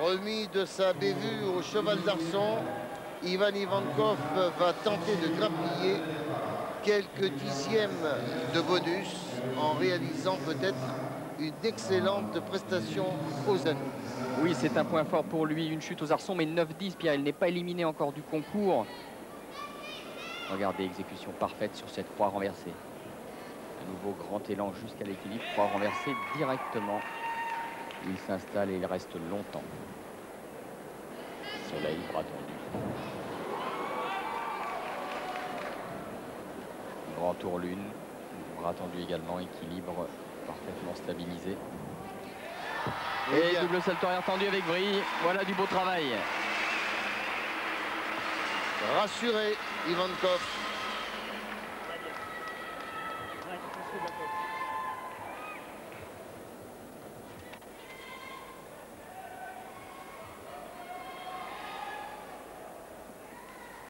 Remis de sa bévue au cheval d'arçon, Ivan Ivankov va tenter de grappiller quelques dixièmes de bonus en réalisant peut-être une excellente prestation aux anneaux. Oui, c'est un point fort pour lui, une chute aux arçons, mais 9-10, Pierre, il n'est pas éliminé encore du concours. Regardez, exécution parfaite sur cette croix renversée. De nouveau, grand élan jusqu'à l'équilibre, croix renversée directement. Il s'installe et il reste longtemps. Soleil, bras tendu. Grand tour lune, bras tendu également, équilibre parfaitement stabilisé. Et double salto arrière tendu avec vrille. Voilà du beau travail. Rassuré, Ivankov.